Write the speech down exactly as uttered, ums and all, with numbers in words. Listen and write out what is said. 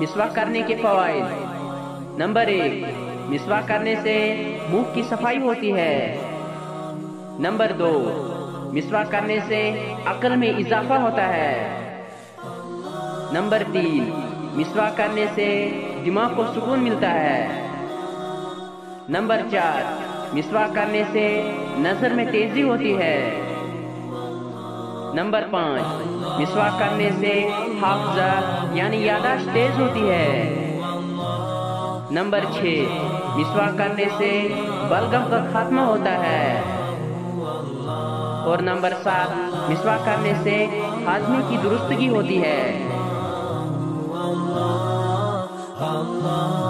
مسواک کرنے کے فوائد۔ نمبر ایک، مسواک کرنے سے منہ کی صفائی ہوتی ہے۔ نمبر دو، مسواک کرنے سے عقل میں اضافہ ہوتا ہے۔ نمبر تین، مسواک کرنے سے دماغ کو سکون ملتا ہے۔ نمبر چار، مسواک کرنے سے نظر میں تیزی ہوتی ہے۔ نمبر پانچ، مسواک کرنے سے حافظہ یعنی یادداشت تیز ہوتی ہے۔ نمبر چھ، مسواک کرنے سے بلغم کا خاتمہ ہوتا ہے۔ اور نمبر سات، مسواک کرنے سے ہاضمے کی درستگی ہوتی ہے۔